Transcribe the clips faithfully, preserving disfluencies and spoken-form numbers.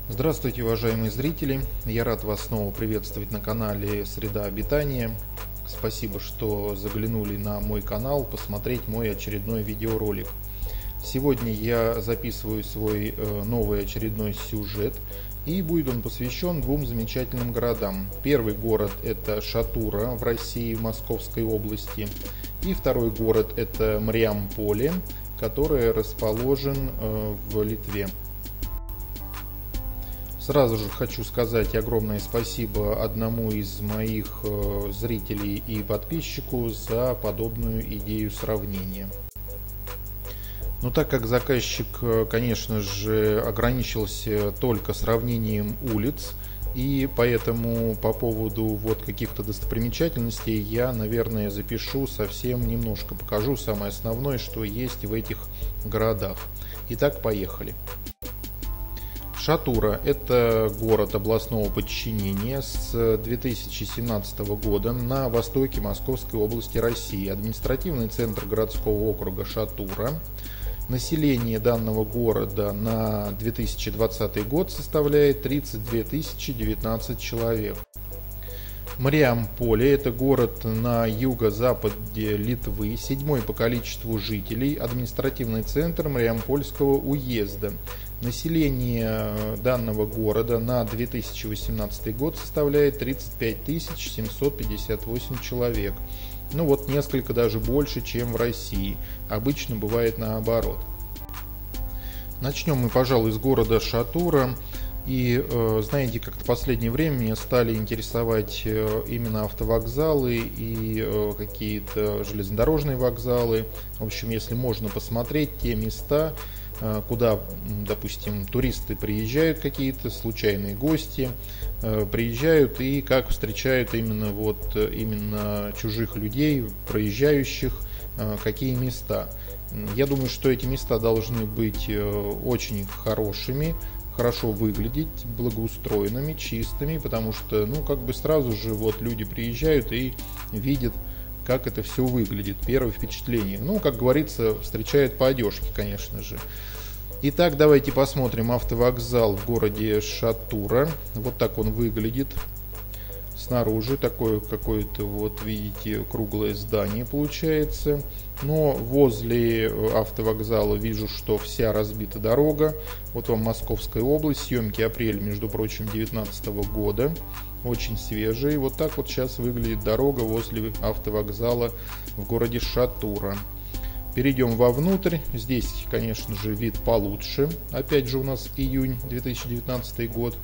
Здравствуйте, уважаемые зрители! Я рад вас снова приветствовать на канале Среда обитания. Спасибо, что заглянули на мой канал посмотреть мой очередной видеоролик. Сегодня я записываю свой новый очередной сюжет, и будет он посвящен двум замечательным городам. Первый город – это Шатура в России, в Московской области, и второй город – это Мариамполе, который расположен в Литве. Сразу же хочу сказать огромное спасибо одному из моих зрителей и подписчику за подобную идею сравнения. Но так как заказчик, конечно же, ограничился только сравнением улиц, и поэтому по поводу вот каких-то достопримечательностей я, наверное, запишу совсем немножко, покажу самое основное, что есть в этих городах. Итак, поехали. Шатура – это город областного подчинения с две тысячи семнадцатого года на востоке Московской области России. Административный центр городского округа Шатура. Население данного города на две тысячи двадцатый год составляет тридцать две тысячи девятнадцать человек. Мариамполе – это город на юго-западе Литвы, седьмой по количеству жителей, административный центр Мариампольского уезда. Население данного города на две тысячи восемнадцатый год составляет тридцать пять тысяч семьсот пятьдесят восемь человек. Ну вот несколько даже больше, чем в России. Обычно бывает наоборот. Начнем мы, пожалуй, с города Шатура. И знаете, как-то в последнее время меня стали интересовать именно автовокзалы и какие-то железнодорожные вокзалы. В общем, если можно посмотреть те места, куда, допустим, туристы приезжают, какие-то случайные гости приезжают, и как встречают именно вот именно чужих людей, проезжающих, какие места. Я думаю, что эти места должны быть очень хорошими, хорошо выглядеть, благоустроенными, чистыми, потому что, ну, как бы сразу же вот люди приезжают и видят, как это все выглядит, первое впечатление. Ну, как говорится, встречают по одежке, конечно же. Итак, давайте посмотрим автовокзал в городе Шатура. Вот так он выглядит снаружи. Такое какое-то, вот видите, круглое здание получается. Но возле автовокзала вижу, что вся разбита дорога. Вот вам Московская область, съемки апреля, между прочим, две тысячи девятнадцатого года. Очень свежие. Вот так вот сейчас выглядит дорога возле автовокзала в городе Шатура. Перейдем вовнутрь. Здесь, конечно же, вид получше. Опять же, у нас июнь две тысячи девятнадцатый год.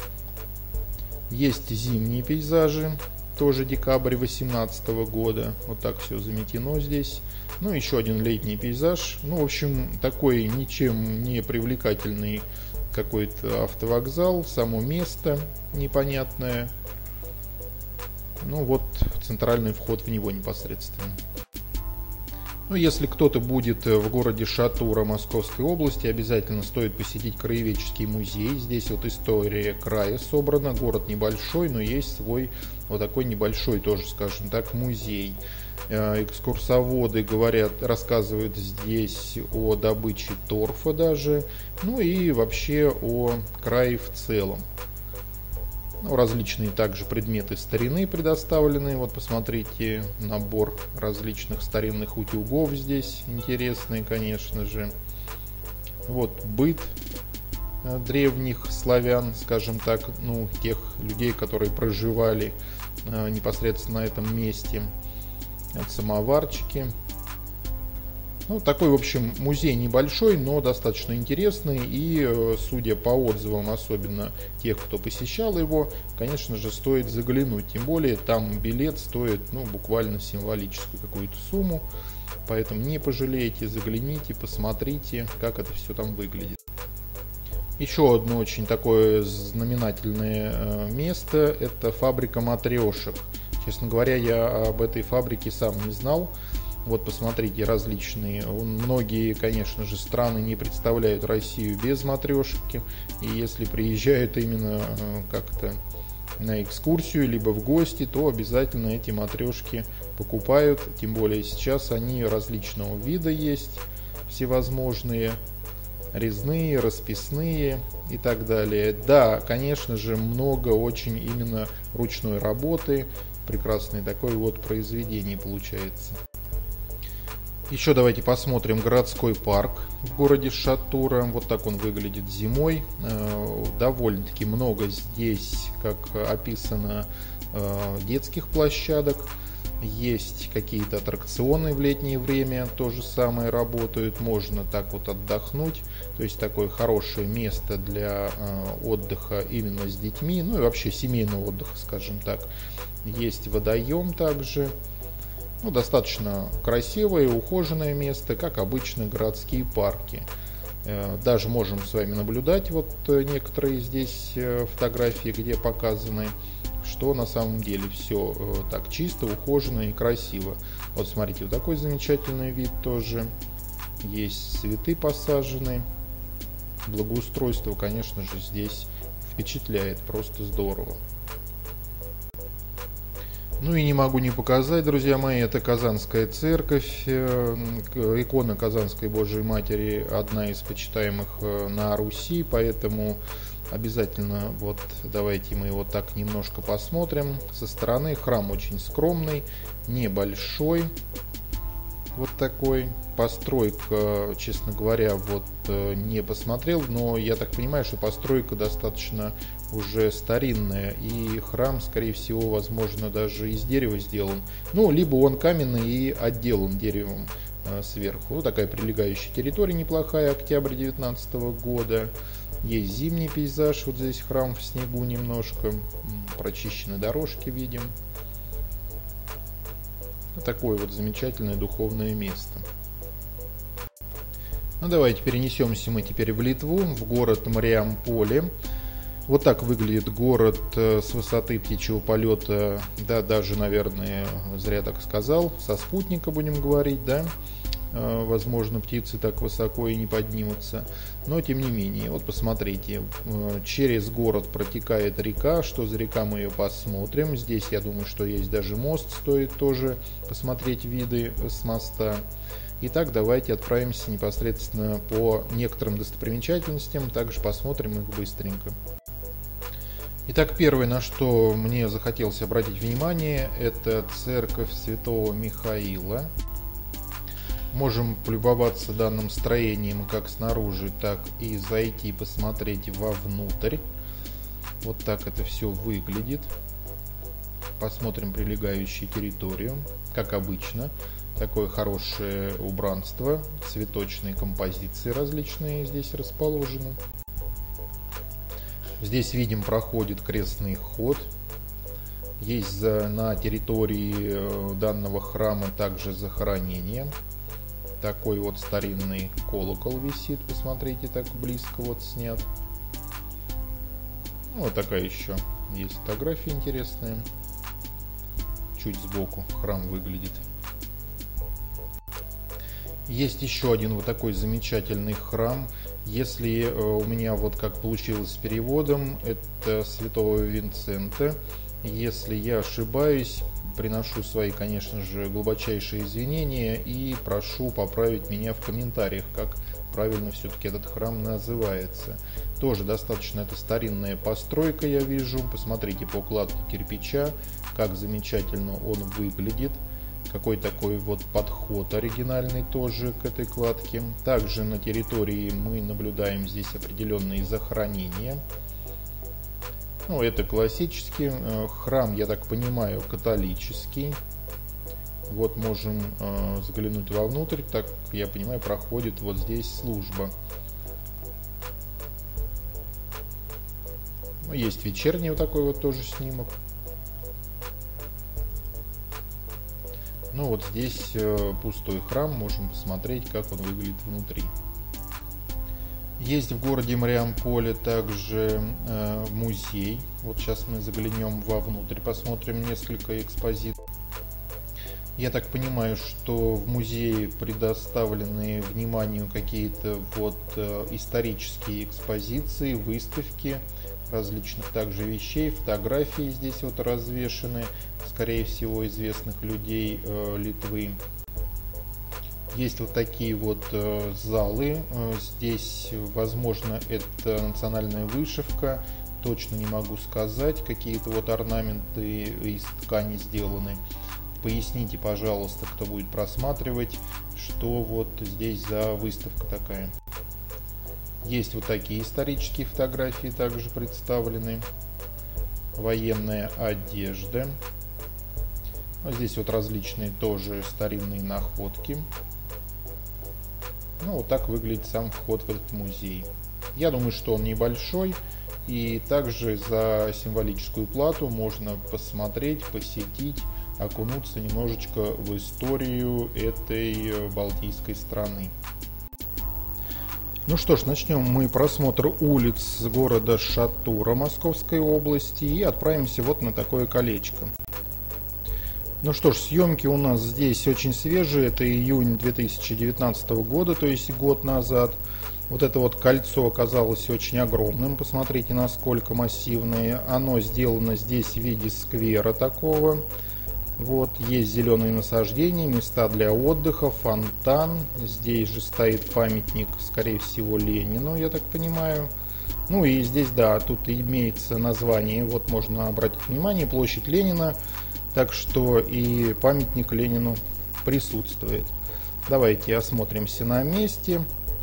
Есть зимние пейзажи. Тоже декабрь две тысячи восемнадцатого года. Вот так все заметено здесь. Ну, еще один летний пейзаж. Ну, в общем, такой ничем не привлекательный какой-то автовокзал. Само место непонятное. Ну, вот центральный вход в него непосредственно. Ну, если кто-то будет в городе Шатура Московской области, обязательно стоит посетить краеведческий музей. Здесь вот история края собрана. Город небольшой, но есть свой вот такой небольшой тоже, скажем так, музей. Экскурсоводы говорят, рассказывают здесь о добыче торфа даже, ну и вообще о крае в целом. Ну, различные также предметы старины предоставлены. Вот посмотрите, набор различных старинных утюгов здесь интересный, конечно же. Вот быт древних славян, скажем так, ну, тех людей, которые проживали непосредственно на этом месте. Вот самоварчики. Ну, такой, в общем, музей небольшой, но достаточно интересный, и, судя по отзывам, особенно тех, кто посещал его, конечно же, стоит заглянуть. Тем более, там билет стоит, ну, буквально символическую какую-то сумму, поэтому не пожалеете, загляните, посмотрите, как это все там выглядит. Еще одно очень такое знаменательное место – это фабрика матрешек. Честно говоря, я об этой фабрике сам не знал. Вот посмотрите, различные. Многие, конечно же, страны не представляют Россию без матрешки. И если приезжают именно как-то на экскурсию, либо в гости, то обязательно эти матрешки покупают. Тем более сейчас они различного вида есть, всевозможные. резные, расписные и так далее. Да, конечно же, много очень именно ручной работы, прекрасное такое вот произведение получается. Еще давайте посмотрим городской парк в городе Шатура. Вот так он выглядит зимой. Довольно-таки много здесь, как описано, детских площадок. Есть какие-то аттракционы в летнее время, то же самое работают. Можно так вот отдохнуть. То есть такое хорошее место для отдыха именно с детьми. Ну и вообще семейного отдыха, скажем так. Есть водоем также. Ну, достаточно красивое, ухоженное место, как обычно городские парки. Даже можем с вами наблюдать вот некоторые здесь фотографии, где показаны, что на самом деле все так чисто, ухоженно и красиво. Вот смотрите, вот такой замечательный вид тоже. Есть цветы посажены. Благоустройство, конечно же, здесь впечатляет, просто здорово. Ну и не могу не показать, друзья мои, это Казанская церковь, икона Казанской Божией Матери, одна из почитаемых на Руси, поэтому обязательно вот давайте мы вот так немножко посмотрим со стороны. Храм очень скромный, небольшой, вот такой. Постройка, честно говоря, вот не посмотрел, но я так понимаю, что постройка достаточно уже старинная, и храм, скорее всего, возможно, даже из дерева сделан. Ну, либо он каменный и отделан деревом э, сверху. Вот такая прилегающая территория неплохая, октябрь две тысячи девятнадцатого года. Есть зимний пейзаж, вот здесь храм в снегу немножко, прочищены дорожки видим. Такое вот замечательное духовное место. Ну, давайте перенесемся мы теперь в Литву, в город Мариамполе. Вот так выглядит город с высоты птичьего полета, да, даже, наверное, зря так сказал, со спутника будем говорить, да. Возможно, птицы так высоко и не поднимутся, но тем не менее, вот посмотрите, через город протекает река. Что за река, мы ее посмотрим. Здесь, я думаю, что есть даже мост, стоит тоже посмотреть виды с моста. Итак, давайте отправимся непосредственно по некоторым достопримечательностям, также посмотрим их быстренько. Итак, первое, на что мне захотелось обратить внимание, это церковь Святого Михаила. Можем полюбоваться данным строением как снаружи, так и зайти посмотреть вовнутрь. Вот так это все выглядит. Посмотрим прилегающую территорию, как обычно. Такое хорошее убранство, цветочные композиции различные здесь расположены. Здесь видим, проходит крестный ход. Есть на территории данного храма также захоронение. Такой вот старинный колокол висит, посмотрите, так близко вот снят. Вот такая еще есть фотография интересная. Чуть сбоку храм выглядит. Есть еще один вот такой замечательный храм. Если у меня вот как получилось с переводом, это Святого Винсента. Если я ошибаюсь, приношу свои, конечно же, глубочайшие извинения и прошу поправить меня в комментариях, как правильно все-таки этот храм называется. Тоже достаточно это старинная постройка, я вижу. Посмотрите по укладке кирпича, как замечательно он выглядит. Какой такой вот подход оригинальный тоже к этой кладке. Также на территории мы наблюдаем здесь определенные захоронения. Ну, это классический храм, я так понимаю, католический. Вот можем э, заглянуть вовнутрь, так я понимаю, проходит вот здесь служба. Ну, есть вечерний вот такой вот тоже снимок. Ну вот здесь э, пустой храм, можем посмотреть, как он выглядит внутри. Есть в городе Мариамполе также э, музей. Вот сейчас мы заглянем вовнутрь, посмотрим несколько экспозиций. Я так понимаю, что в музее предоставлены вниманию какие-то вот э, исторические экспозиции, выставки различных также вещей, фотографии здесь вот развешаны, скорее всего, известных людей э, Литвы. Есть вот такие вот э, залы. Здесь, возможно, это национальная вышивка. Точно не могу сказать. Какие-то вот орнаменты из ткани сделаны. Поясните, пожалуйста, кто будет просматривать, что вот здесь за выставка такая. Есть вот такие исторические фотографии также представлены. Военная одежда. Здесь вот различные тоже старинные находки. Ну, вот так выглядит сам вход в этот музей. Я думаю, что он небольшой. И также за символическую плату можно посмотреть, посетить, окунуться немножечко в историю этой балтийской страны. Ну что ж, начнем мы просмотр улиц города Шатура Московской области и отправимся вот на такое колечко. Ну что ж, съемки у нас здесь очень свежие, это июнь две тысячи девятнадцатого года, то есть год назад. Вот это вот кольцо оказалось очень огромным, посмотрите, насколько массивное. Оно сделано здесь в виде сквера такого. Вот, есть зеленые насаждения, места для отдыха, фонтан. Здесь же стоит памятник, скорее всего, Ленину, я так понимаю. Ну и здесь, да, тут имеется название, вот можно обратить внимание, площадь Ленина. Так что и памятник Ленину присутствует. Давайте осмотримся на месте.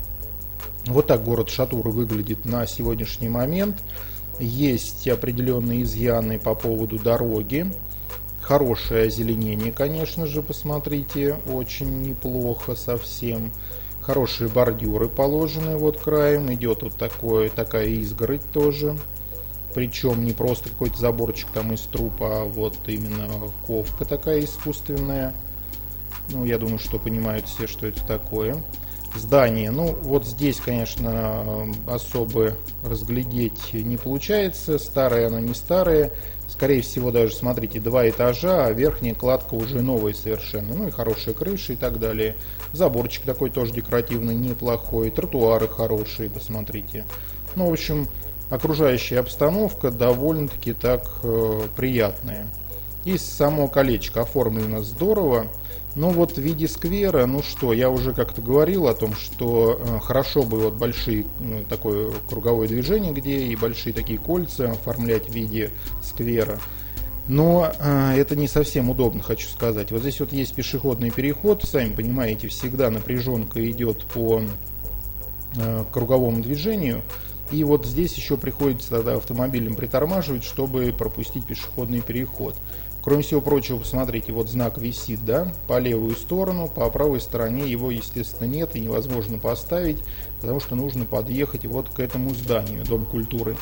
Вот так город Шатура выглядит на сегодняшний момент. Есть определенные изъяны по поводу дороги. Хорошее озеленение, конечно же, посмотрите, очень неплохо совсем. Хорошие бордюры положены вот краем, идет вот такое, такая изгородь тоже. Причем не просто какой-то заборчик там из труб, а вот именно ковка такая искусственная. Ну, я думаю, что понимают все, что это такое. Здание, ну вот здесь, конечно, особо разглядеть не получается. Старое оно не старое. Скорее всего, даже, смотрите, два этажа, а верхняя кладка уже новая совершенно. Ну и хорошая крыша и так далее. Заборчик такой тоже декоративный, неплохой. Тротуары хорошие, посмотрите. Ну, в общем, окружающая обстановка довольно-таки так э, приятная. И само колечко оформлено здорово. Но вот в виде сквера, ну что, я уже как-то говорил о том, что э, хорошо бы вот большие, э, такое круговое движение, где и большие такие кольца оформлять в виде сквера. Но э, это не совсем удобно, хочу сказать. Вот здесь вот есть пешеходный переход, сами понимаете, всегда напряженка идет по э, круговому движению. И вот здесь еще приходится тогда автомобилем притормаживать, чтобы пропустить пешеходный переход. Кроме всего прочего, посмотрите, вот знак висит, да, по левую сторону, по правой стороне его, естественно, нет и невозможно поставить, потому что нужно подъехать вот к этому зданию, Дом культуры.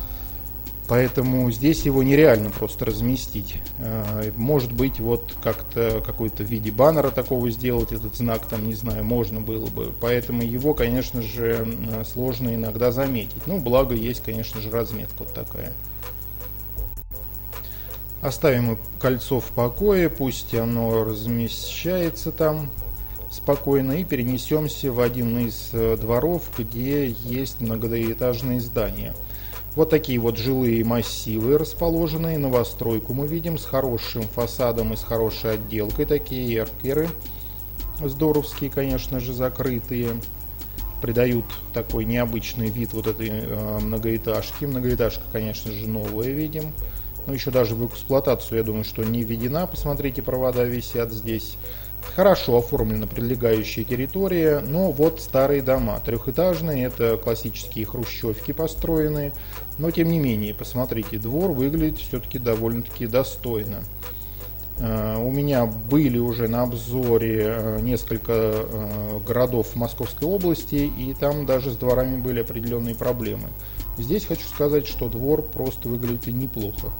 Поэтому здесь его нереально просто разместить. Может быть, вот как-то какой-то в виде баннера такого сделать, этот знак там, не знаю, можно было бы. Поэтому его, конечно же, сложно иногда заметить. Ну, благо есть, конечно же, разметка вот такая. Оставим кольцо в покое, пусть оно размещается там спокойно, и перенесемся в один из дворов, где есть многоэтажные здания. Вот такие вот жилые массивы расположенные, новостройку мы видим с хорошим фасадом и с хорошей отделкой, такие эркеры здоровские, конечно же, закрытые, придают такой необычный вид вот этой э, многоэтажки. Многоэтажка, конечно же, новая видим. Но еще даже в эксплуатацию, я думаю, что не введена. Посмотрите, провода висят здесь. Хорошо оформлена прилегающая территория. Но вот старые дома. Трехэтажные, это классические хрущевки построенные. Но тем не менее, посмотрите, двор выглядит все-таки довольно-таки достойно. У меня были уже на обзоре несколько городов Московской области, и там даже с дворами были определенные проблемы. Здесь хочу сказать, что двор просто выглядит и неплохо.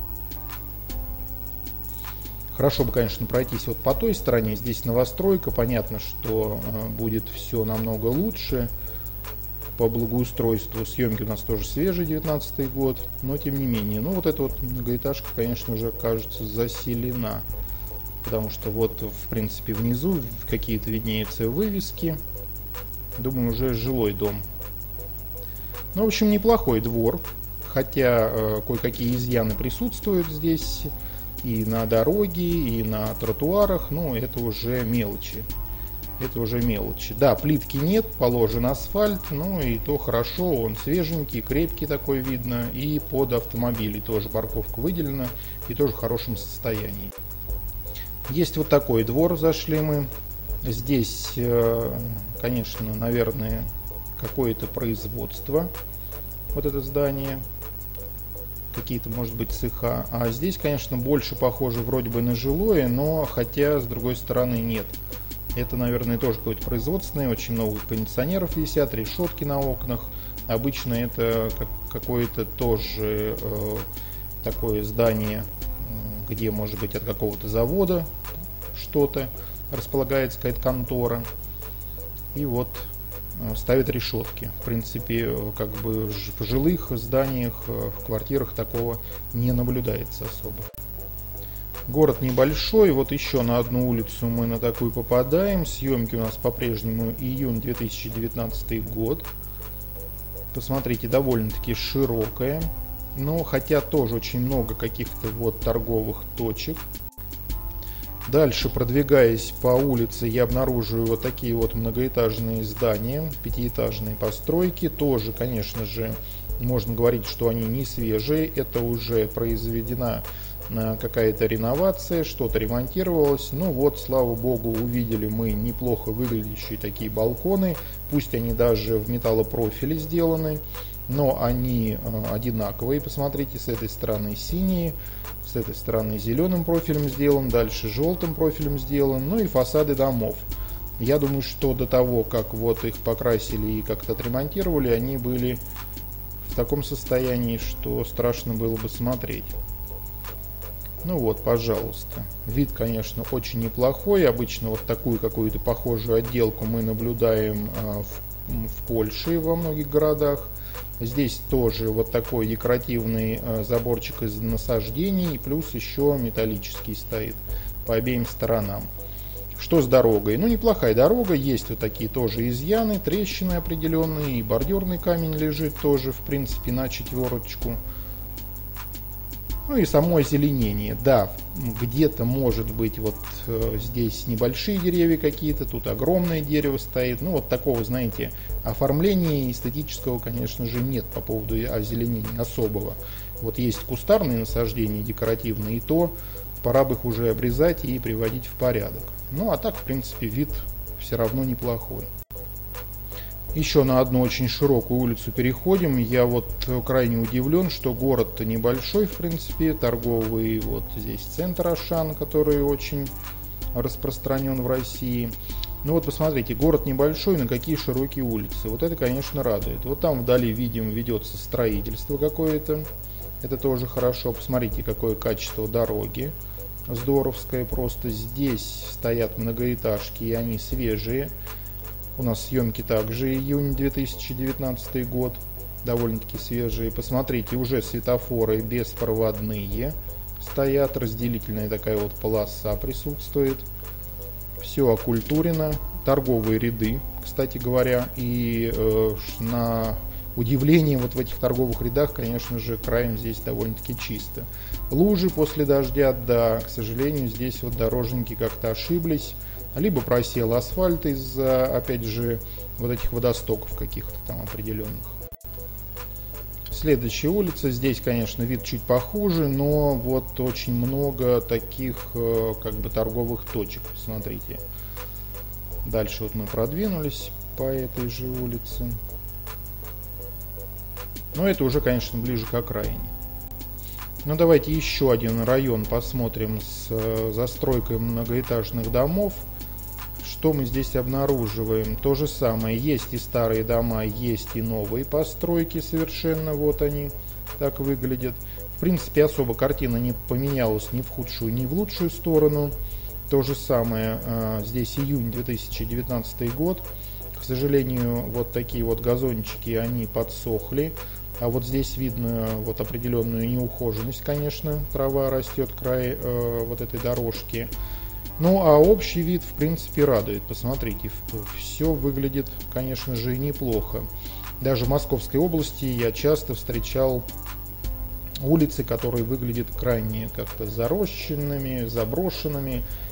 Хорошо бы, конечно, пройтись вот по той стороне. Здесь новостройка. Понятно, что будет все намного лучше по благоустройству. Съемки у нас тоже свежие, девятнадцатый год. Но тем не менее. Ну вот эта вот многоэтажка, конечно же, кажется заселена. Потому что вот, в принципе, внизу какие-то виднеются вывески. Думаю, уже жилой дом. Ну, в общем, неплохой двор. Хотя э, кое-какие изъяны присутствуют здесь. И на дороге, и на тротуарах, но это уже мелочи. это уже мелочи. Да, плитки нет, положен асфальт, ну и то хорошо, он свеженький, крепкий такой видно, и под автомобили тоже парковка выделена, и тоже в хорошем состоянии. Есть вот такой двор, зашли мы. Здесь, конечно, наверное, какое-то производство, вот это здание, какие-то, может быть, цеха. А здесь, конечно, больше похоже вроде бы на жилое, но хотя, с другой стороны, нет. Это, наверное, тоже какое-то производственное, очень много кондиционеров висят, решетки на окнах. Обычно это какое-то тоже э, такое здание, где, может быть, от какого-то завода что-то располагается, какая-то контора. И вот ставят решетки. В принципе, как бы в жилых зданиях, в квартирах такого не наблюдается особо. Город небольшой, вот еще на одну улицу мы на такую попадаем. Съемки у нас по-прежнему июнь две тысячи девятнадцатый год. Посмотрите, довольно-таки широкая, но хотя тоже очень много каких-то вот торговых точек. Дальше, продвигаясь по улице, я обнаруживаю вот такие вот многоэтажные здания, пятиэтажные постройки. Тоже, конечно же, можно говорить, что они не свежие. Это уже произведена какая-то реновация, что-то ремонтировалось. Ну вот, слава богу, увидели мы неплохо выглядящие такие балконы. Пусть они даже в металлопрофиле сделаны, но они одинаковые. Посмотрите, с этой стороны синие, с этой стороны зеленым профилем сделан, дальше желтым профилем сделан, ну и фасады домов. Я думаю, что до того, как вот их покрасили и как-то отремонтировали, они были в таком состоянии, что страшно было бы смотреть. Ну вот, пожалуйста. Вид, конечно, очень неплохой. Обычно вот такую какую-то похожую отделку мы наблюдаем в, в Польше во многих городах. Здесь тоже вот такой декоративный заборчик из насаждений, плюс еще металлический стоит по обеим сторонам. Что с дорогой? Ну, неплохая дорога, есть вот такие тоже изъяны, трещины определенные, и бордюрный камень лежит тоже, в принципе, на четверочку. Ну и само озеленение, да, где-то может быть вот э, здесь небольшие деревья какие-то, тут огромное дерево стоит. Ну вот такого, знаете, оформления эстетического, конечно же, нет по поводу озеленения особого. Вот есть кустарные насаждения декоративные, и то пора бы их уже обрезать и приводить в порядок. Ну а так, в принципе, вид все равно неплохой. Еще на одну очень широкую улицу переходим. Я вот крайне удивлен, что город-то небольшой, в принципе, торговый. Вот здесь центр Ашан, который очень распространен в России. Ну вот посмотрите, город небольшой, на какие широкие улицы. Вот это, конечно, радует. Вот там вдали видим, ведется строительство какое-то. Это тоже хорошо. Посмотрите, какое качество дороги. Здоровское просто. Здесь стоят многоэтажки, и они свежие. У нас съемки также июнь две тысячи девятнадцатый год, довольно-таки свежие. Посмотрите, уже светофоры беспроводные стоят, разделительная такая вот полоса присутствует. Все окультурено, торговые ряды, кстати говоря, и э, на удивление вот в этих торговых рядах, конечно же, краем здесь довольно-таки чисто. Лужи после дождя, да, к сожалению, здесь вот дорожники как-то ошиблись. Либо просел асфальт из-за, опять же, вот этих водостоков каких-то там определенных. Следующая улица. Здесь, конечно, вид чуть похуже, но вот очень много таких как бы торговых точек. Смотрите. Дальше вот мы продвинулись по этой же улице. Но это уже, конечно, ближе к окраине. Ну давайте еще один район посмотрим с застройкой многоэтажных домов. Что мы здесь обнаруживаем? То же самое. Есть и старые дома, есть и новые постройки совершенно. Вот они так выглядят. В принципе, особо картина не поменялась ни в худшую, ни в лучшую сторону. То же самое. Здесь июнь две тысячи девятнадцатый год. К сожалению, вот такие вот газончики, они подсохли. А вот здесь видно вот определенную неухоженность, конечно. Трава растет край э, вот этой дорожки. Ну, а общий вид, в принципе, радует. Посмотрите, все выглядит, конечно же, неплохо. Даже в Московской области я часто встречал улицы, которые выглядят крайне как-то зарощенными, заброшенными.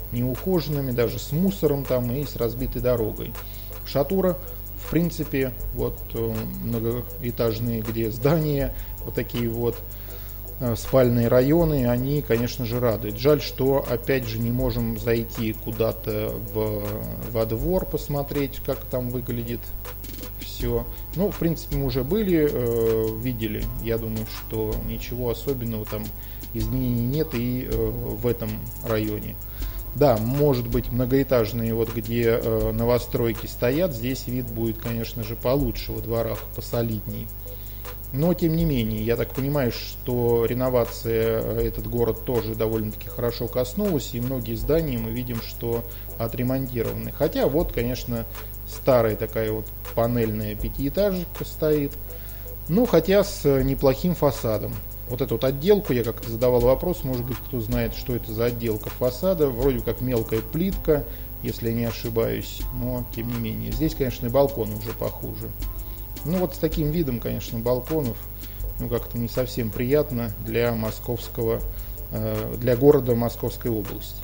неухоженными, даже с мусором там и с разбитой дорогой. Шатура, в принципе, вот многоэтажные, где здания, вот такие вот спальные районы, они, конечно же, радуют. Жаль, что, опять же, не можем зайти куда-то в, во двор, посмотреть, как там выглядит все. Ну, в принципе, мы уже были, э, видели. Я думаю, что ничего особенного там изменений нет и э, в этом районе. Да, может быть, многоэтажные, вот где э, новостройки стоят, здесь вид будет, конечно же, получше, во дворах посолидней. Но, тем не менее, я так понимаю, что реновация этот город тоже довольно-таки хорошо коснулась, и многие здания мы видим, что отремонтированы. Хотя вот, конечно, старая такая вот панельная пятиэтажка стоит, ну, хотя с неплохим фасадом. Вот эту вот отделку, я как-то задавал вопрос, может быть, кто знает, что это за отделка фасада, вроде как мелкая плитка, если я не ошибаюсь, но, тем не менее. Здесь, конечно, и балкон уже похуже. Ну вот с таким видом, конечно, балконов, ну как-то не совсем приятно для московского, для города Московской области.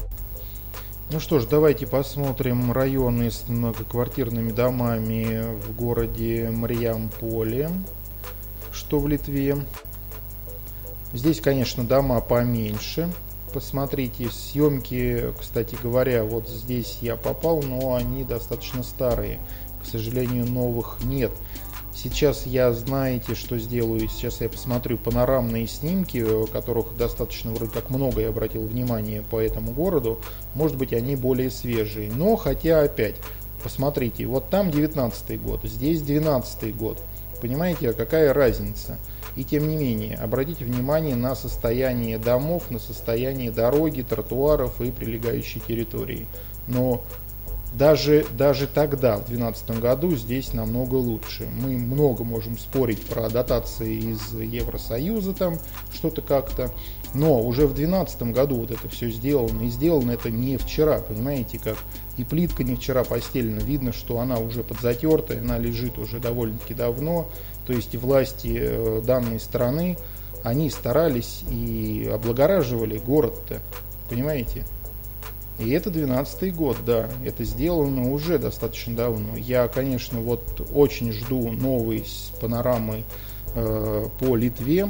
Ну что ж, давайте посмотрим районы с многоквартирными домами в городе Мариамполе, что в Литве. Здесь, конечно, дома поменьше. Посмотрите, съемки, кстати говоря, вот здесь я попал, но они достаточно старые. К сожалению, новых нет. Сейчас я, знаете, что сделаю? Сейчас я посмотрю панорамные снимки, которых достаточно вроде как много, я обратил внимание по этому городу. Может быть, они более свежие. Но, хотя опять, посмотрите, вот там девятнадцатый год, здесь двенадцатый год. Понимаете, а какая разница? И тем не менее, обратите внимание на состояние домов, на состояние дороги, тротуаров и прилегающей территории. Но Даже, даже тогда, в две тысячи двенадцатом году, здесь намного лучше. Мы много можем спорить про дотации из Евросоюза, там что-то как-то. Но уже в две тысячи двенадцатом году вот это все сделано. И сделано это не вчера, понимаете как. И плитка не вчера постелена. Видно, что она уже подзатертая, она лежит уже довольно-таки давно. То есть власти данной страны, они старались и облагораживали город-то, понимаете. И это двенадцатый год, да, это сделано уже достаточно давно. Я, конечно, вот очень жду новой панорамы э, по Литве.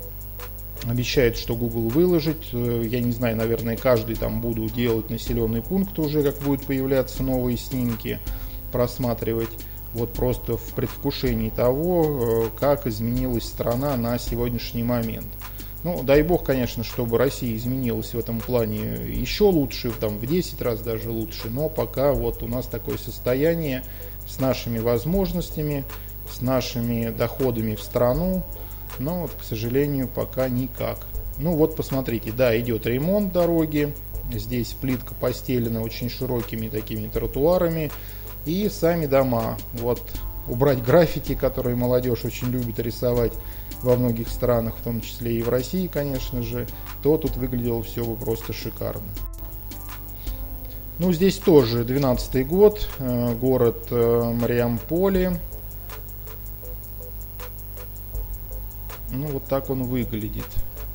Обещают, что Google выложит. Я не знаю, наверное, каждый там буду делать населенный пункт уже, как будут появляться новые снимки, просматривать. Вот просто в предвкушении того, как изменилась страна на сегодняшний момент. Ну, дай бог, конечно, чтобы Россия изменилась в этом плане еще лучше, там, в десять раз даже лучше, но пока вот у нас такое состояние с нашими возможностями, с нашими доходами в страну, но вот, к сожалению, пока никак. Ну вот, посмотрите, да, идет ремонт дороги, здесь плитка постелена очень широкими такими тротуарами, и сами дома, вот, убрать граффити, которые молодежь очень любит рисовать во многих странах, в том числе и в России, конечно же, то тут выглядело все бы просто шикарно. Ну, здесь тоже двенадцатый год, город Мариамполе. Ну, вот так он выглядит.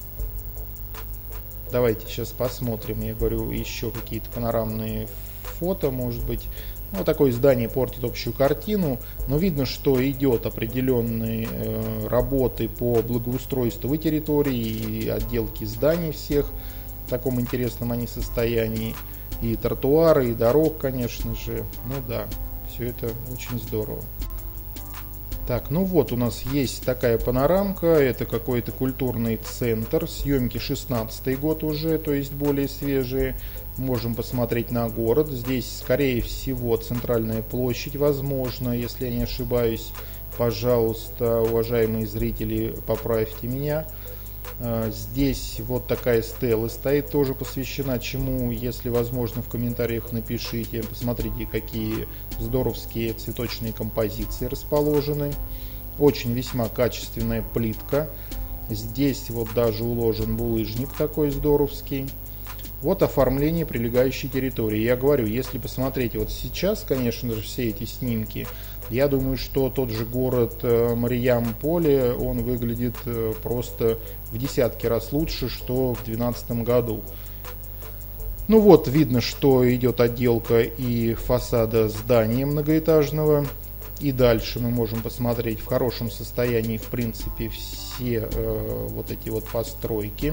Давайте сейчас посмотрим, я говорю, еще какие-то панорамные фото, может быть. Ну, такое здание портит общую картину, но видно, что идет определенные э, работы по благоустройству и территории, и отделке зданий всех в таком интересном они состоянии, и тротуары, и дорог, конечно же. Ну да, все это очень здорово. Так, ну вот у нас есть такая панорамка, это какой-то культурный центр, съемки шестнадцатый год уже, то есть более свежие. Можем посмотреть на город. Здесь, скорее всего, центральная площадь, возможно, если я не ошибаюсь. Пожалуйста, уважаемые зрители, поправьте меня. Здесь вот такая стела стоит, тоже посвящена чему, если возможно, в комментариях напишите. Посмотрите, какие здоровские цветочные композиции расположены. Очень весьма качественная плитка. Здесь вот даже уложен булыжник такой здоровский. Вот оформление прилегающей территории. Я говорю, если посмотреть вот сейчас, конечно же, все эти снимки, я думаю, что тот же город Мариамполе, он выглядит просто в десятки раз лучше, что в две тысячи двенадцатом году. Ну вот, видно, что идет отделка и фасада здания многоэтажного. И дальше мы можем посмотреть, в хорошем состоянии, в принципе, все э, вот эти вот постройки.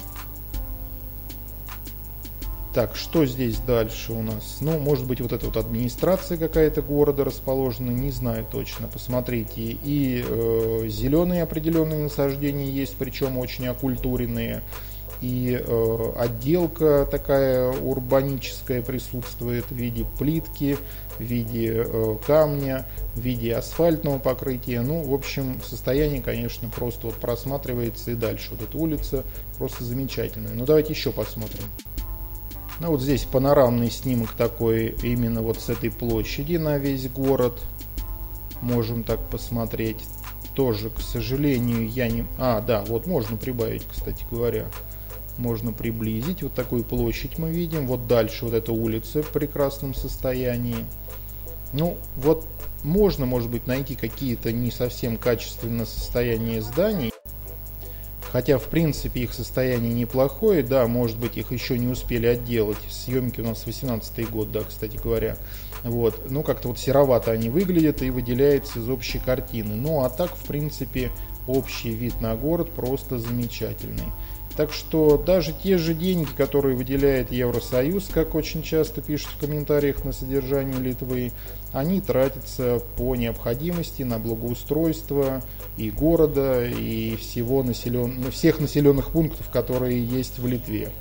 Так, что здесь дальше у нас? Ну, может быть, вот эта вот администрация какая-то города расположена, не знаю точно. Посмотрите, и э, зеленые определенные насаждения есть, причем очень окультуренные. И э, отделка такая урбаническая присутствует в виде плитки, в виде э, камня, в виде асфальтного покрытия. Ну, в общем, состояние, конечно, просто вот просматривается и дальше. Вот эта улица просто замечательная. Ну, давайте еще посмотрим. Ну, вот здесь панорамный снимок такой именно вот с этой площади на весь город. Можем так посмотреть. Тоже, к сожалению, я не... А, да, вот можно прибавить, кстати говоря. Можно приблизить. Вот такую площадь мы видим. Вот дальше вот эта улица в прекрасном состоянии. Ну, вот можно, может быть, найти какие-то не совсем качественные состояния зданий. Хотя, в принципе, их состояние неплохое. Да, может быть, их еще не успели отделать. Съемки у нас восемнадцатый год, да, кстати говоря. Вот. Ну, как-то вот серовато они выглядят и выделяются из общей картины. Ну, а так, в принципе, общий вид на город просто замечательный. Так что даже те же деньги, которые выделяет Евросоюз, как очень часто пишут в комментариях на содержание Литвы, они тратятся по необходимости на благоустройство и города, и всего населен... всех населенных пунктов, которые есть в Литве.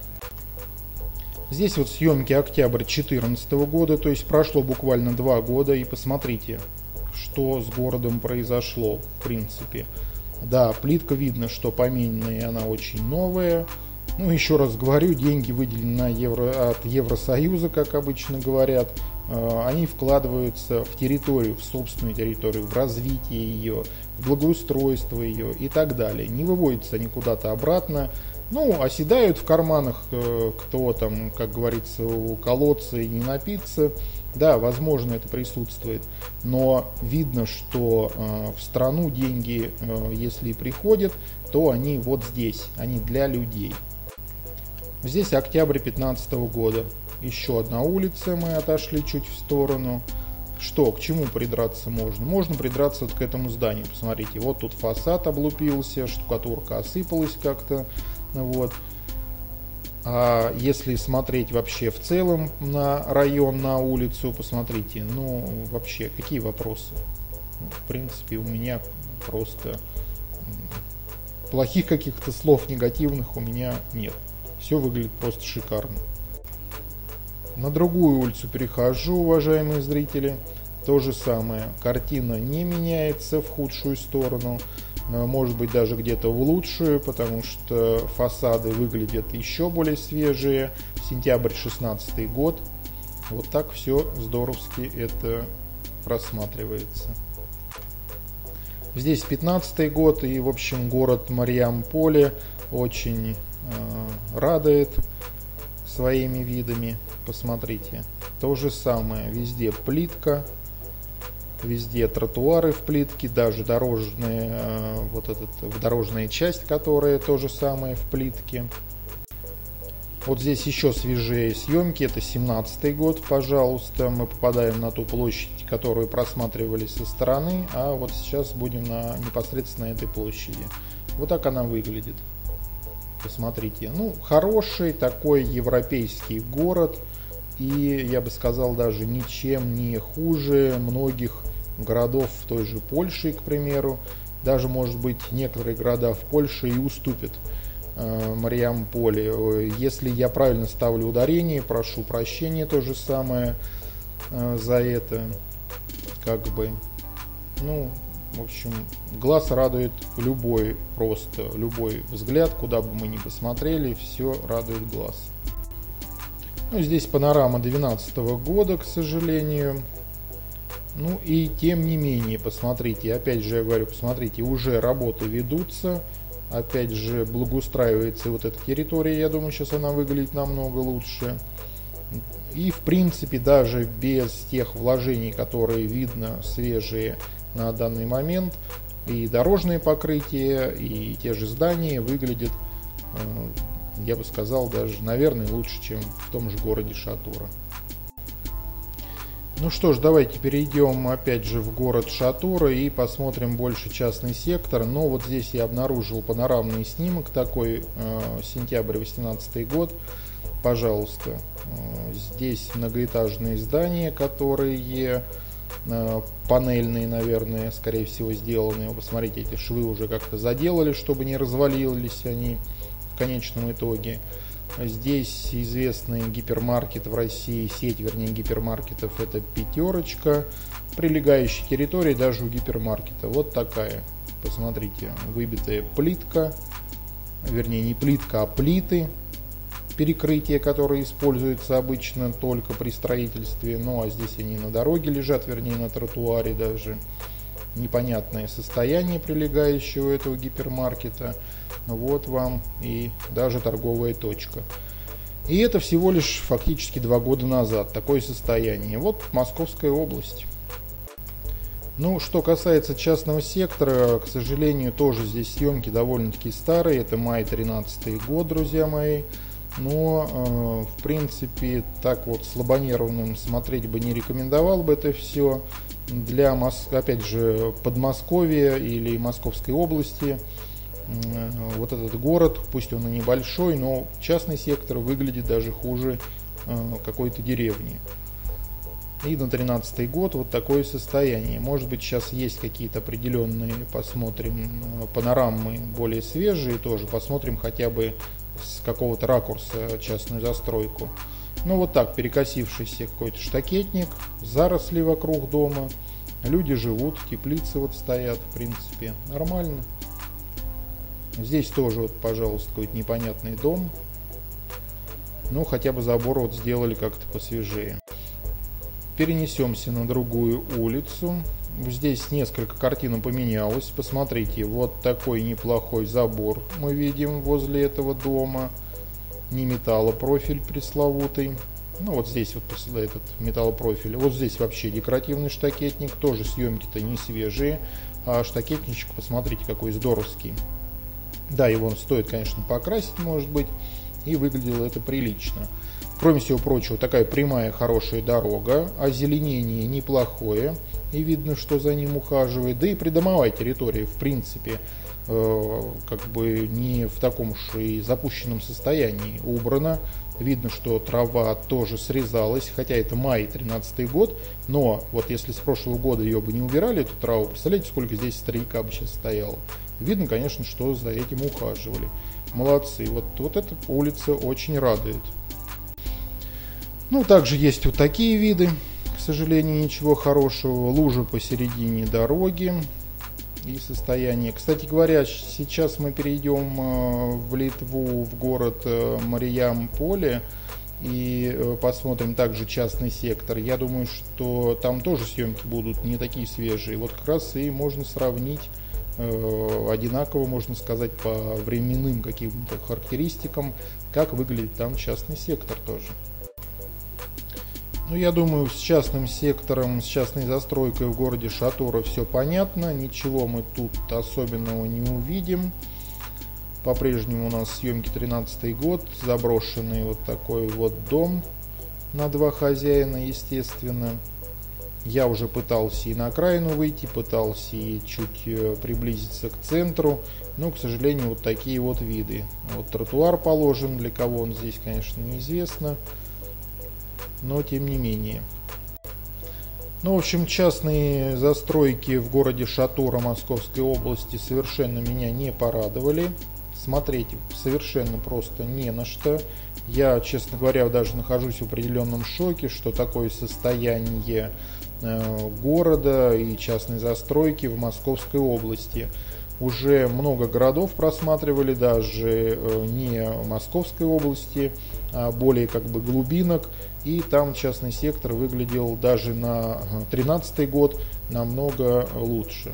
Здесь вот съемки октябрь две тысячи четырнадцатого года, то есть прошло буквально два года, и посмотрите, что с городом произошло, в принципе. Да, плитка видно, что помененная, она очень новая. Ну, еще раз говорю, деньги выделены на евро, от Евросоюза, как обычно говорят. Они вкладываются в территорию, в собственную территорию, в развитие ее, в благоустройство ее и так далее. Не выводятся они куда-то обратно. Ну, оседают в карманах, кто там, как говорится, у колодца и не напиться. Да, возможно, это присутствует, но видно, что э, в страну деньги, э, если и приходят, то они вот здесь, они для людей. Здесь октябрь две тысячи пятнадцатого года. Еще одна улица, мы отошли чуть в сторону. Что, к чему придраться можно? Можно придраться вот к этому зданию. Посмотрите, вот тут фасад облупился, штукатурка осыпалась как-то. Вот. А если смотреть вообще в целом на район, на улицу, посмотрите, ну вообще, какие вопросы? В принципе, у меня просто плохих каких-то слов негативных у меня нет. Все выглядит просто шикарно. На другую улицу перехожу, уважаемые зрители. То же самое. Картина не меняется в худшую сторону. Может быть, даже где-то в лучшую, потому что фасады выглядят еще более свежие. Сентябрь шестнадцатый год. Вот так все здоровски это просматривается. Здесь пятнадцатый год, и, в общем, город Мариамполе очень э, радует своими видами. Посмотрите, то же самое. Везде плитка. Везде тротуары в плитке, даже дорожная, вот этот, дорожная часть, которая то же самое в плитке. Вот здесь еще свежие съемки, это семнадцатый год, пожалуйста. Мы попадаем на ту площадь, которую просматривали со стороны, а вот сейчас будем на непосредственно этой площади. Вот так она выглядит. Посмотрите, ну, хороший такой европейский город. И я бы сказал, даже ничем не хуже многих городов в той же Польше, к примеру. Даже, может быть, некоторые города в Польше и уступят э, Мариамполе. Если я правильно ставлю ударение, прошу прощения, то же самое э, за это. Как бы, ну, в общем, глаз радует любой, просто любой взгляд, куда бы мы ни посмотрели, все радует глаз. Ну, здесь панорама две тысячи двенадцатого года, к сожалению. Ну и тем не менее, посмотрите, опять же я говорю, посмотрите, уже работы ведутся. Опять же благоустраивается вот эта территория, я думаю, сейчас она выглядит намного лучше. И в принципе даже без тех вложений, которые видно свежие на данный момент, и дорожное покрытие, и те же здания выглядят я бы сказал, даже, наверное, лучше, чем в том же городе Шатура. Ну что ж, давайте перейдем опять же в город Шатура и посмотрим больше частный сектор. Но вот здесь я обнаружил панорамный снимок такой, э, сентябрь восемнадцатый год. Пожалуйста, э, здесь многоэтажные здания, которые э, панельные, наверное, скорее всего сделаны. Посмотрите, эти швы уже как-то заделали, чтобы не развалились они в конечном итоге. Здесь известный гипермаркет в России, сеть, вернее, гипермаркетов, это Пятерочка. Прилегающая территория даже у гипермаркета вот такая. Посмотрите, выбитая плитка, вернее, не плитка, а плиты, перекрытия, которые используются обычно только при строительстве. Ну, а здесь они на дороге лежат, вернее, на тротуаре даже. Непонятное состояние прилегающего этого гипермаркета. Вот вам и даже торговая точка. И это всего лишь фактически два года назад такое состояние. Вот Московская область. Ну, что касается частного сектора, к сожалению, тоже здесь съемки довольно-таки старые. Это май тринадцатый год, друзья мои. Но, э, в принципе, так вот слабонервным смотреть бы не рекомендовал бы это все. Для, опять же, Подмосковья или Московской области вот этот город, пусть он и небольшой, но частный сектор выглядит даже хуже какой-то деревни. И на тринадцатый год вот такое состояние. Может быть, сейчас есть какие-то определенные, посмотрим, панорамы более свежие тоже, посмотрим хотя бы с какого-то ракурса частную застройку. Ну вот так, перекосившийся какой-то штакетник, заросли вокруг дома, люди живут, теплицы вот стоят, в принципе, нормально. Здесь тоже, вот, пожалуйста, какой-то непонятный дом. Ну, хотя бы забор вот сделали как-то посвежее. Перенесемся на другую улицу. Здесь несколько картин поменялось. Посмотрите, вот такой неплохой забор мы видим возле этого дома. Не металлопрофиль пресловутый. Ну, вот здесь вот этот металлопрофиль. Вот здесь вообще декоративный штакетник. Тоже съемки-то не свежие. А штакетничек, посмотрите, какой здоровский. Да, его стоит, конечно, покрасить, может быть, и выглядело это прилично. Кроме всего прочего, такая прямая хорошая дорога, озеленение неплохое, и видно, что за ним ухаживает. Да и придомовая территория, в принципе, э, как бы не в таком уж и запущенном состоянии убрана. Видно, что трава тоже срезалась, хотя это май тринадцатый год, но вот если с прошлого года ее бы не убирали, эту траву, представляете, сколько здесь старика бы сейчас стояло. Видно, конечно, что за этим ухаживали. Молодцы. Вот, вот эта улица очень радует. Ну, также есть вот такие виды. К сожалению, ничего хорошего. Лужа посередине дороги. И состояние. Кстати говоря, сейчас мы перейдем в Литву, в город Мариямполе. И посмотрим также частный сектор. Я думаю, что там тоже съемки будут не такие свежие. Вот как раз и можно сравнить. Одинаково, можно сказать, по временным каким-то характеристикам, как выглядит там частный сектор тоже. Ну, я думаю, с частным сектором, с частной застройкой в городе Шатура все понятно, ничего мы тут особенного не увидим. По-прежнему у нас съемки тринадцатый год, заброшенный вот такой вот дом на два хозяина, естественно. Я уже пытался и на окраину выйти, пытался и чуть приблизиться к центру, но, к сожалению, вот такие вот виды. Вот тротуар положен, для кого он здесь, конечно, неизвестно, но тем не менее. Ну, в общем, частные застройки в городе Шатура Московской области совершенно меня не порадовали. Смотреть совершенно просто не на что. Я, честно говоря, даже нахожусь в определенном шоке, что такое состояние города и частной застройки в Московской области. Уже много городов просматривали, даже не Московской области, а более как бы глубинок, и там частный сектор выглядел даже на тринадцатый год намного лучше.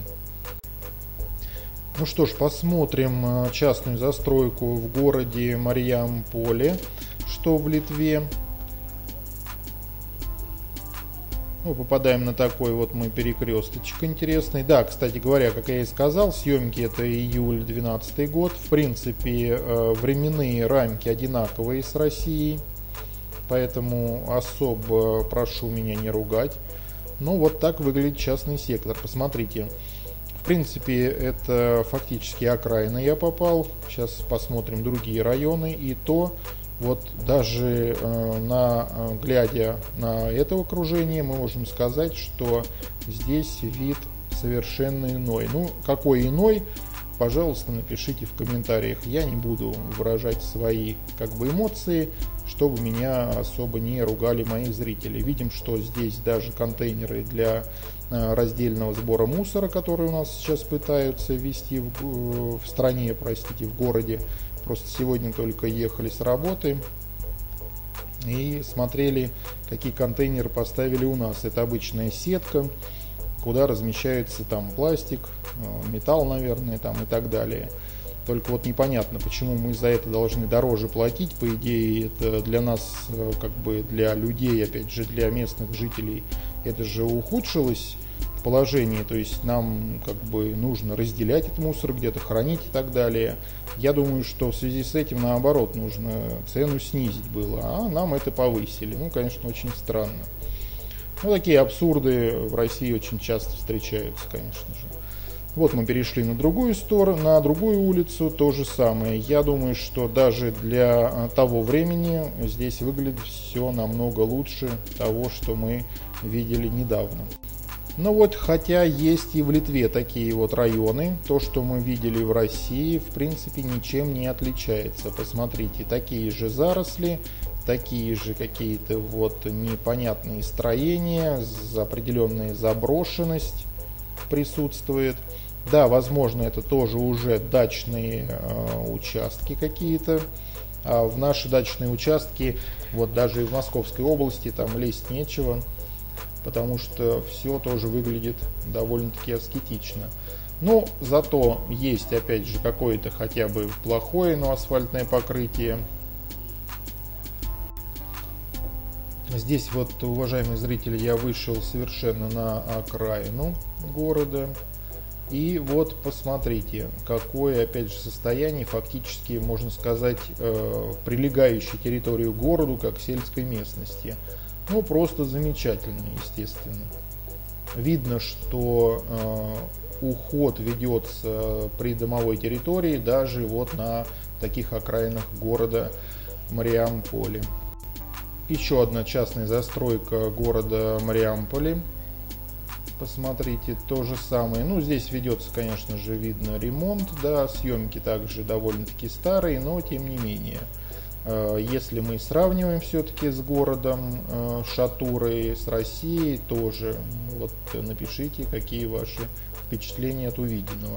Ну что ж, посмотрим частную застройку в городе Мариямполе, что в Литве. Ну, попадаем на такой вот мы перекресточек интересный. Да, кстати говоря, как я и сказал, съемки это июль двенадцатый год. В принципе, временные рамки одинаковые с Россией, поэтому особо прошу меня не ругать. Ну, вот так выглядит частный сектор. Посмотрите. В принципе, это фактически окраина я попал. Сейчас посмотрим другие районы. И то, вот даже э, на, глядя на это окружение, мы можем сказать, что здесь вид совершенно иной. Ну, какой иной, пожалуйста, напишите в комментариях. Я не буду выражать свои как бы эмоции, чтобы меня особо не ругали мои зрители. Видим, что здесь даже контейнеры для раздельного сбора мусора, которые у нас сейчас пытаются ввести в, в стране, простите, в городе. Просто сегодня только ехали с работы и смотрели, какие контейнеры поставили у нас. Это обычная сетка, куда размещается там пластик, металл, наверное, там и так далее. Только вот непонятно, почему мы за это должны дороже платить. По идее, это для нас, как бы для людей, опять же, для местных жителей, это же ухудшилось положение. То есть нам как бы нужно разделять этот мусор, где-то хранить и так далее. Я думаю, что в связи с этим, наоборот, нужно цену снизить было, а нам это повысили. Ну, конечно, очень странно. Ну, такие абсурды в России очень часто встречаются, конечно же. Вот мы перешли на другую сторону, на другую улицу, то же самое. Я думаю, что даже для того времени здесь выглядит все намного лучше того, что мы видели недавно. Ну вот, хотя есть и в Литве такие вот районы, то, что мы видели в России, в принципе, ничем не отличается. Посмотрите, такие же заросли, такие же какие-то вот непонятные строения, определенная заброшенность присутствует. Да, возможно, это тоже уже дачные э, участки какие-то. А в наши дачные участки, вот даже и в Московской области, там лезть нечего, потому что все тоже выглядит довольно-таки аскетично. Но зато есть, опять же, какое-то хотя бы плохое, но асфальтное покрытие. Здесь вот, уважаемые зрители, я вышел совершенно на окраину города. И вот посмотрите, какое, опять же, состояние фактически, можно сказать, э, прилегающей территорию к городу, как сельской местности. Ну, просто замечательно, естественно. Видно, что э, уход ведется при домовой территории, даже вот на таких окраинах города Мариамполе. Еще одна частная застройка города Мариамполе. Посмотрите, то же самое. Ну, здесь ведется, конечно же, видно ремонт, да, съемки также довольно-таки старые, но тем не менее. Если мы сравниваем все-таки с городом Шатурой, с Россией, тоже вот напишите, какие ваши впечатления от увиденного.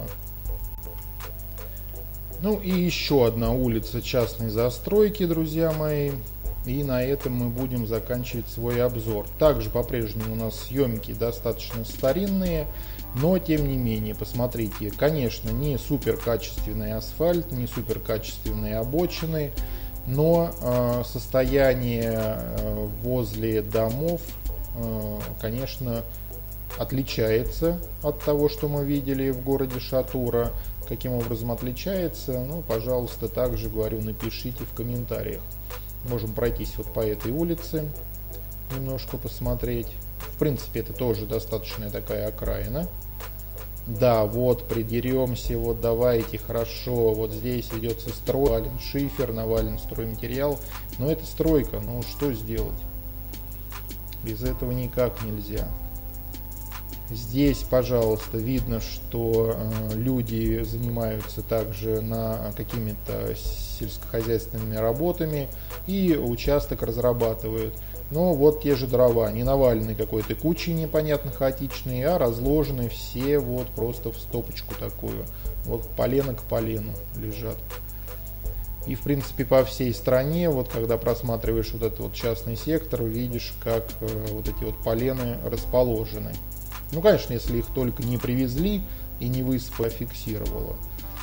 Ну и еще одна улица частной застройки, друзья мои. И на этом мы будем заканчивать свой обзор. Также по-прежнему у нас съемки достаточно старинные, но тем не менее, посмотрите, конечно, не супер качественный асфальт, не супер качественные обочины, но э, состояние э, возле домов, э, конечно, отличается от того, что мы видели в городе Шатура. Каким образом отличается? Ну, пожалуйста, также говорю, напишите в комментариях. Можем пройтись вот по этой улице, немножко посмотреть. В принципе, это тоже достаточная такая окраина. Да, вот, придеремся, вот давайте, хорошо, вот здесь ведется строй, навален шифер, навален стройматериал. Но это стройка, ну что сделать? Без этого никак нельзя. Здесь, пожалуйста, видно, что э, люди занимаются также на какими-то сельскохозяйственными работами и участок разрабатывают. Но вот те же дрова, не навалены какой-то кучей непонятно хаотичные, а разложены все вот просто в стопочку такую. Вот полено к полену лежат. И в принципе по всей стране, вот когда просматриваешь вот этот вот частный сектор, видишь, как э, вот эти вот полены расположены. Ну, конечно, если их только не привезли и не высыпали, а фиксировало.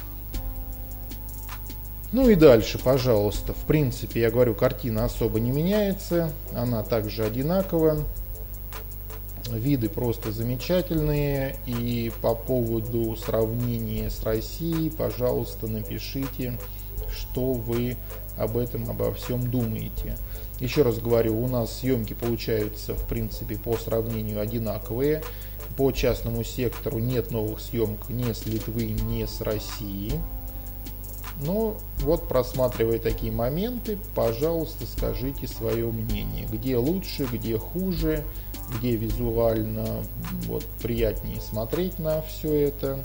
Ну и дальше, пожалуйста. В принципе, я говорю, картина особо не меняется. Она также одинакова. Виды просто замечательные, и по поводу сравнения с Россией, пожалуйста, напишите, что вы об этом, обо всем думаете. Еще раз говорю, у нас съемки получаются, в принципе, по сравнению одинаковые. По частному сектору нет новых съемок ни с Литвы, ни с России. Ну, вот, просматривая такие моменты, пожалуйста, скажите свое мнение. Где лучше, где хуже, где визуально вот, приятнее смотреть на все это.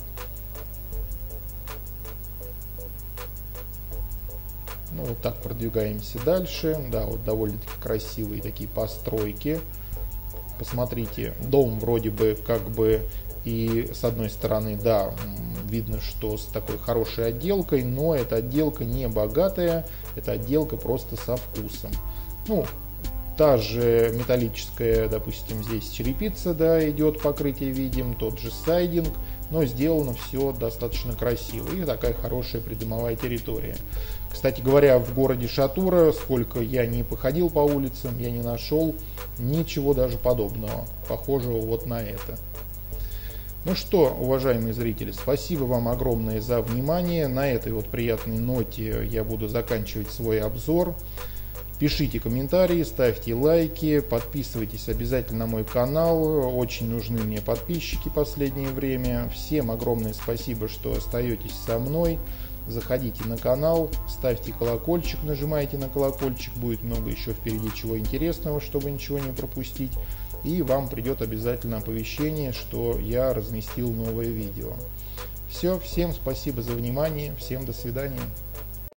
Ну, вот так продвигаемся дальше. Да, вот довольно-таки красивые такие постройки. Посмотрите, дом вроде бы как бы и с одной стороны, да, видно, что с такой хорошей отделкой, но эта отделка не богатая, это отделка просто со вкусом. Ну, та же металлическая, допустим, здесь черепица, да, идет покрытие, видим, тот же сайдинг, но сделано все достаточно красиво и такая хорошая придомовая территория. Кстати говоря, в городе Шатура, сколько я не походил по улицам, я не нашел ничего даже подобного, похожего вот на это. Ну что, уважаемые зрители, спасибо вам огромное за внимание. На этой вот приятной ноте я буду заканчивать свой обзор. Пишите комментарии, ставьте лайки, подписывайтесь обязательно на мой канал. Очень нужны мне подписчики в последнее время. Всем огромное спасибо, что остаетесь со мной. Заходите на канал, ставьте колокольчик, нажимайте на колокольчик. Будет много еще впереди чего интересного, чтобы ничего не пропустить. И вам придет обязательно оповещение, что я разместил новое видео. Все, всем спасибо за внимание, всем до свидания.